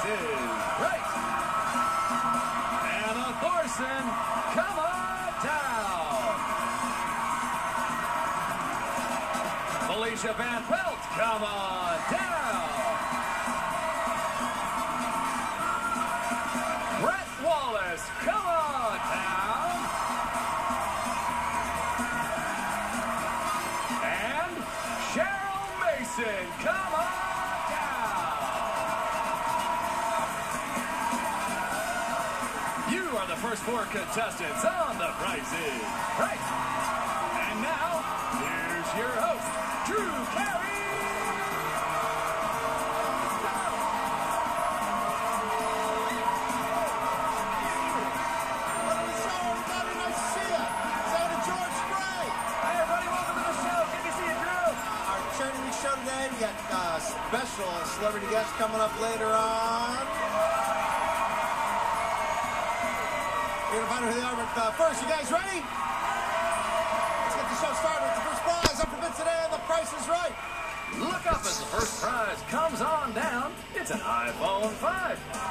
Price is Right. Anna Thorson, come on down. Felicia Van Pelt, come on down. Brett Wallace, come on down. And Cheryl Mason, come on down. You are the first four contestants on The Price is Right. And now, here's your host, Drew Carey. Welcome to the show, everybody. Nice to see you. Senator George Gray. Hey, everybody, welcome to the show. Good to see you, Drew. Our charity week show today. We got special celebrity guests coming up later on. We're going to find out who they are, but first, you guys ready? Let's get the show started with the first prize up for bids today on The Price is Right. Look up as the first prize comes on down. It's an iPhone 5.